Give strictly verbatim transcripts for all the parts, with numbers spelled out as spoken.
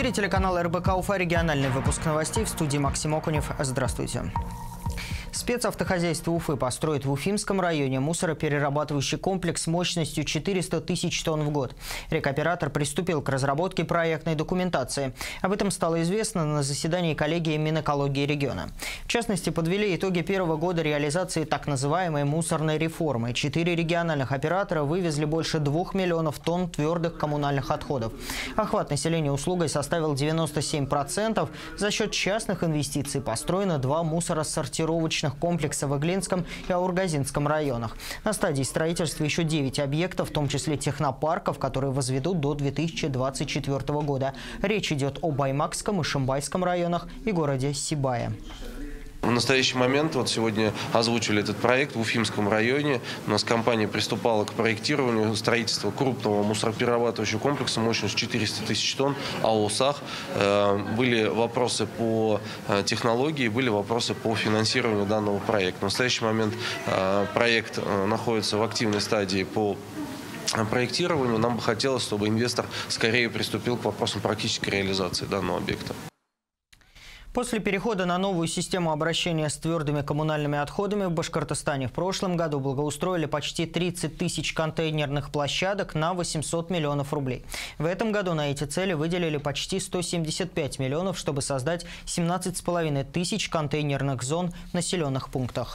эфире телеканала эр бэ ка Уфа, региональный выпуск новостей, в студии Максим Окунев. Здравствуйте. Спецавтохозяйство Уфы построит в Уфимском районе мусороперерабатывающий комплекс мощностью четыреста тысяч тонн в год. Рекоператор приступил к разработке проектной документации. Об этом стало известно на заседании коллегии Минэкологии региона. В частности, подвели итоги первого года реализации так называемой мусорной реформы. Четыре региональных оператора вывезли больше двух миллионов тонн твердых коммунальных отходов. Охват населения услугой составил девяносто семь процентов. За счет частных инвестиций построено два мусоросортировочных комплекса в Иглинском и Аургазинском районах. На стадии строительства еще девять объектов, в том числе технопарков, которые возведут до две тысячи двадцать четвёртого года. Речь идет о Баймакском и Шимбайском районах и городе Сибая. В настоящий момент, вот сегодня озвучили этот проект в Уфимском районе. У нас компания приступала к проектированию строительства крупного мусороперерабатывающего комплекса мощностью четыреста тысяч тонн АО САХ. Были вопросы по технологии, были вопросы по финансированию данного проекта. В настоящий момент проект находится в активной стадии по проектированию. Нам бы хотелось, чтобы инвестор скорее приступил к вопросам практической реализации данного объекта. После перехода на новую систему обращения с твердыми коммунальными отходами в Башкортостане в прошлом году благоустроили почти тридцать тысяч контейнерных площадок на восемьсот миллионов рублей. В этом году на эти цели выделили почти сто семьдесят пять миллионов, чтобы создать семнадцать с половиной тысяч контейнерных зон в населенных пунктах.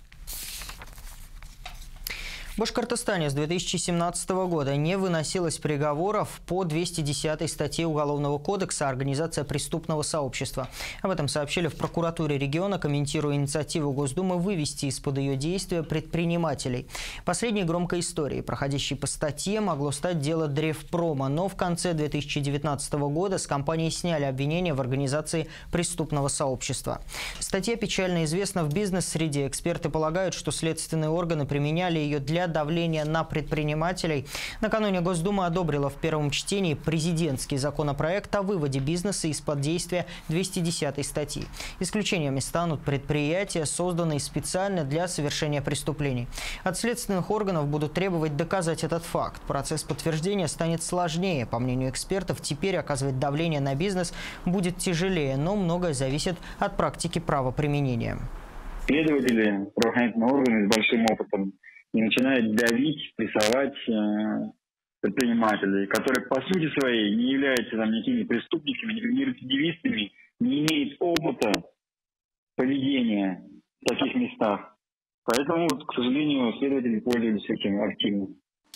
В Башкортостане с две тысячи семнадцатого года не выносилось приговоров по двести десятой статье Уголовного кодекса «Организация преступного сообщества». Об этом сообщили в прокуратуре региона, комментируя инициативу Госдумы вывести из-под ее действия предпринимателей. Последней громкой историей, проходящей по статье, могло стать дело Древпрома, но в конце две тысячи девятнадцатого года с компании сняли обвинения в организации преступного сообщества. Статья печально известна в бизнес-среде. Эксперты полагают, что следственные органы применяли ее для давления на предпринимателей. Накануне Госдума одобрила в первом чтении президентский законопроект о выводе бизнеса из-под действия двести десятой статьи. Исключениями станут предприятия, созданные специально для совершения преступлений. От следственных органов будут требовать доказать этот факт. Процесс подтверждения станет сложнее. По мнению экспертов, теперь оказывать давление на бизнес будет тяжелее, но многое зависит от практики правоприменения. Следователи, правоохранительные органы с большим опытом и начинают давить, прессовать э, предпринимателей, которые по сути своей не являются там никакими преступниками, никакими рецидивистами, не имеют опыта поведения в таких местах. Поэтому, к сожалению, следователи пользуются этим активно.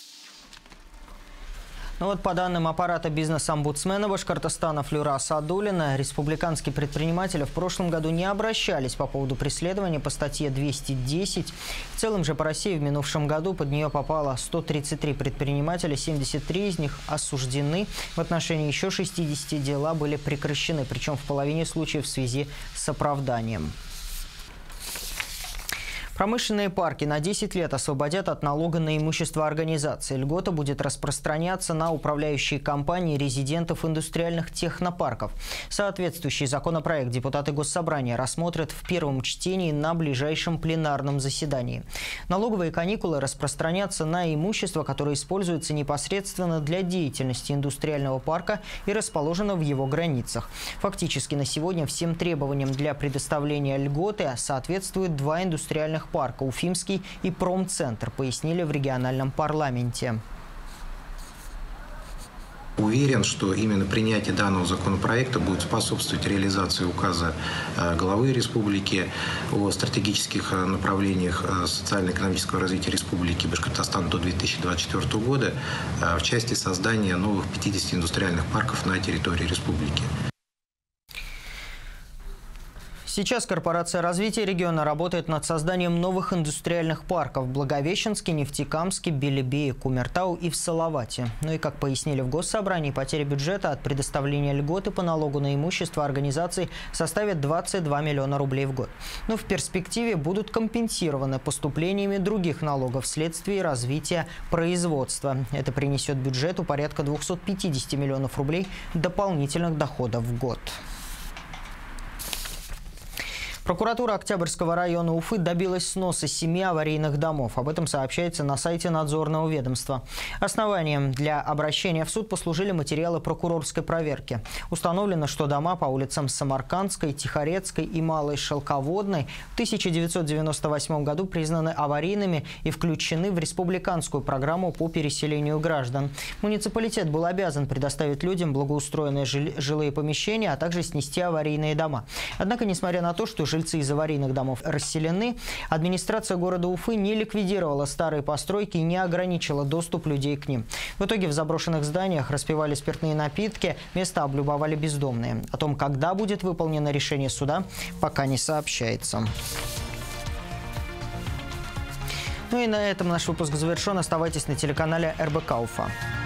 Но вот по данным аппарата бизнес-омбудсмена Башкортостана Флюра Садулина, республиканские предприниматели в прошлом году не обращались по поводу преследования по статье двести десять. В целом же по России в минувшем году под нее попало сто тридцать три предпринимателя, семьдесят три из них осуждены. В отношении еще шестидесяти дела были прекращены, причем в половине случаев в связи с оправданием. Промышленные парки на десять лет освободят от налога на имущество организации. Льгота будет распространяться на управляющие компании резидентов индустриальных технопарков. Соответствующий законопроект депутаты Госсобрания рассмотрят в первом чтении на ближайшем пленарном заседании. Налоговые каникулы распространятся на имущество, которое используется непосредственно для деятельности индустриального парка и расположено в его границах. Фактически на сегодня всем требованиям для предоставления льготы соответствуют два индустриальных парка – Уфимский и Промцентр, пояснили в региональном парламенте. Уверен, что именно принятие данного законопроекта будет способствовать реализации указа главы республики о стратегических направлениях социально-экономического развития Республики Башкортостан до две тысячи двадцать четвёртого года в части создания новых пятидесяти индустриальных парков на территории республики. Сейчас корпорация развития региона работает над созданием новых индустриальных парков в Благовещенске, Нефтекамске, Белебее, Кумертау и в Салавате. Ну и, как пояснили в Госсобрании, потеря бюджета от предоставления льготы по налогу на имущество организаций составит двадцать два миллиона рублей в год. Но в перспективе будут компенсированы поступлениями других налогов вследствие развития производства. Это принесет бюджету порядка двухсот пятидесяти миллионов рублей дополнительных доходов в год. Прокуратура Октябрьского района Уфы добилась сноса семи аварийных домов. Об этом сообщается на сайте надзорного ведомства. Основанием для обращения в суд послужили материалы прокурорской проверки. Установлено, что дома по улицам Самаркандской, Тихорецкой и Малой Шелководной в тысяча девятьсот девяносто восьмом году признаны аварийными и включены в республиканскую программу по переселению граждан. Муниципалитет был обязан предоставить людям благоустроенные жилые помещения, а также снести аварийные дома. Однако, несмотря на то, что жильцы из аварийных домов расселены, администрация города Уфы не ликвидировала старые постройки и не ограничила доступ людей к ним. В итоге в заброшенных зданиях распивали спиртные напитки, места облюбовали бездомные. О том, когда будет выполнено решение суда, пока не сообщается. Ну и на этом наш выпуск завершен. Оставайтесь на телеканале эр бэ ка Уфа.